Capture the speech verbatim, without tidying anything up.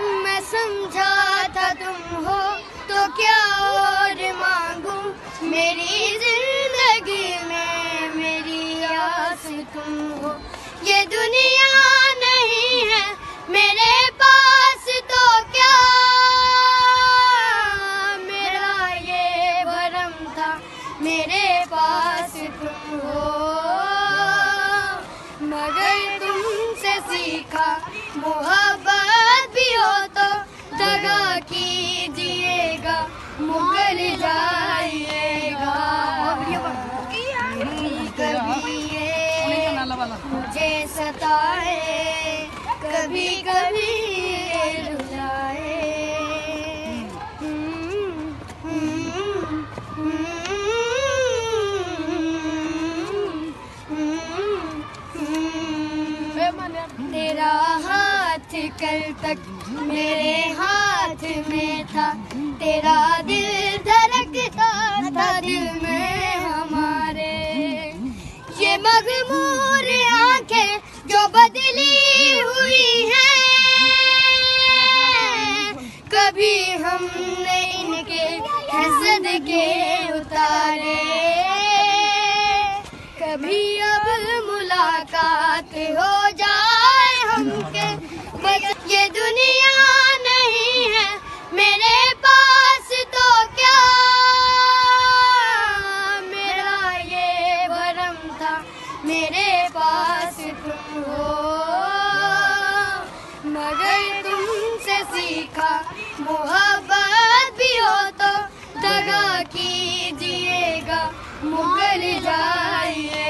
मैं समझा था तुम हो तो क्या और मांगू, मेरी जिंदगी में मेरी आस तुम हो। ये दुनिया नहीं है मेरे पास तो क्या, मेरा ये भरम था मेरे पास तुम हो। मगर तुमसे सीखा मोहब्बत भी हो तो दगा कीजिएगा, मुकर जाइएगा। कभी ये मुझे सताए, कभी कभी रुलाए। तेरा हाथ कल तक मेरे हाथ में था, तेरा दिल धड़कता था दिल में हमारे। ये मगमूर आंखें जो बदली हुई हैं, कभी हमने इनके हसद के उतारे। कभी अब मुलाकात हो जाए हमके, ये दुनिया नहीं है मेरे पास तो क्या, मेरा ये भरम था मेरे पास तुम हो। मगर तुमसे सीखा मोहब्बत भी हो तो दगा कीजिएगा, मुकर जाइए।